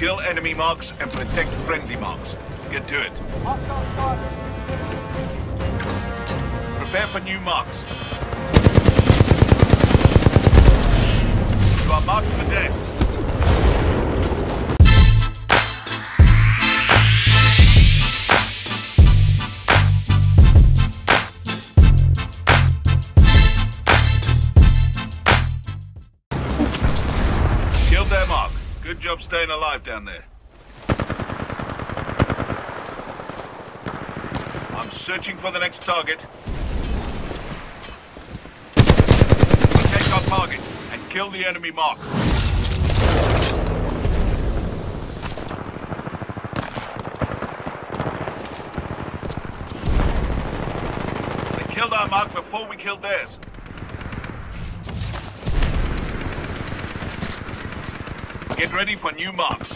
Kill enemy marks and protect friendly marks. Get to it. Prepare for new marks. You are marked for death. Kill their mark. Good job staying alive down there. I'm searching for the next target. Protect our target and kill the enemy mark. They killed our mark before we killed theirs. Get ready for new marks.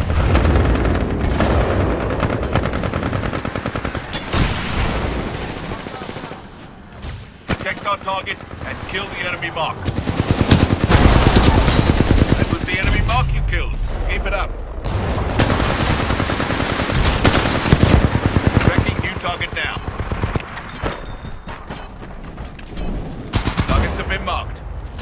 Protect our target and kill the enemy mark. That was the enemy mark you killed. Keep it up. Tracking new target now. Targets have been marked.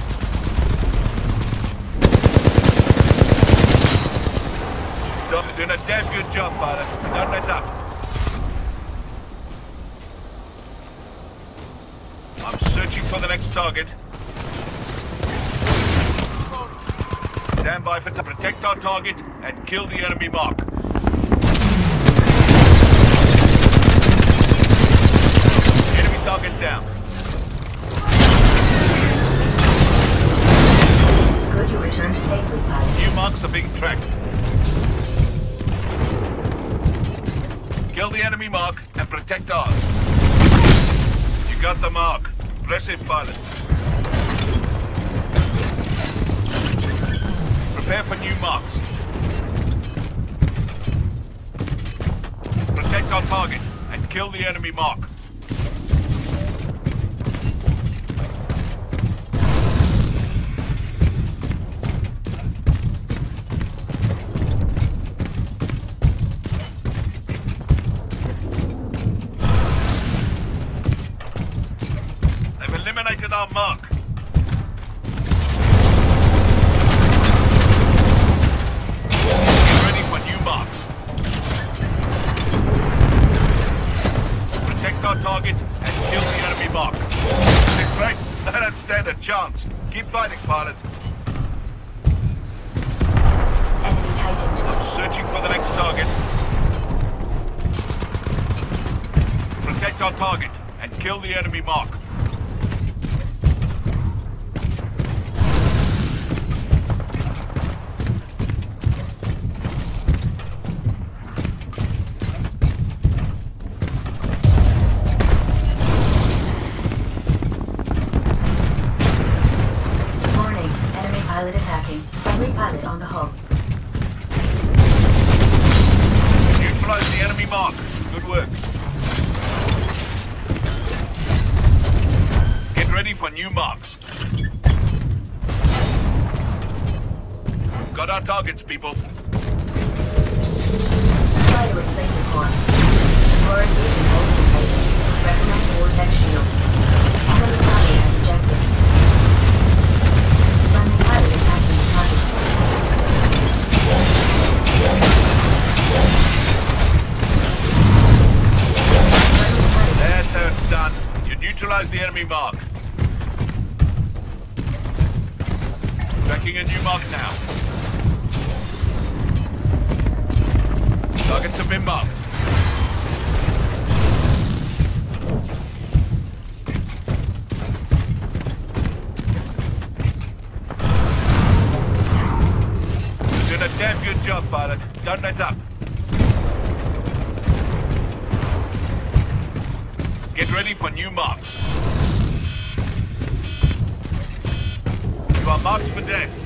Doing a damn good job, pilot. Don't let up. I'm searching for the next target. Stand by to protect our target and kill the enemy mark. Enemy target down. It's good you returned safely, pilot. New marks are being tracked. Kill the enemy mark and protect ours. You got the mark. Impressive, pilot. Prepare for new marks. Protect our target and kill the enemy mark. Eliminated our mark. Get ready for new marks. Protect our target and kill the enemy mark. This right, they don't stand a chance. Keep fighting, pilot. Enemy Titan. I'm searching for the next target. Protect our target and kill the enemy mark. Pilot attacking. Friendly pilot on the hull. Neutralize the enemy mark. Good work. Get ready for new marks. Got our targets, people. Try to replace the core. Core engaging multiple Titans. Recommend vortex shield. Enemy target has ejected. Friendly pilot attacking the target. Their turn's done. You neutralize the enemy mark. Tracking a new mark now. Targets have been marked. Doing a damn good job, pilot. Don't let up. Get ready for new marks. You are marked for death.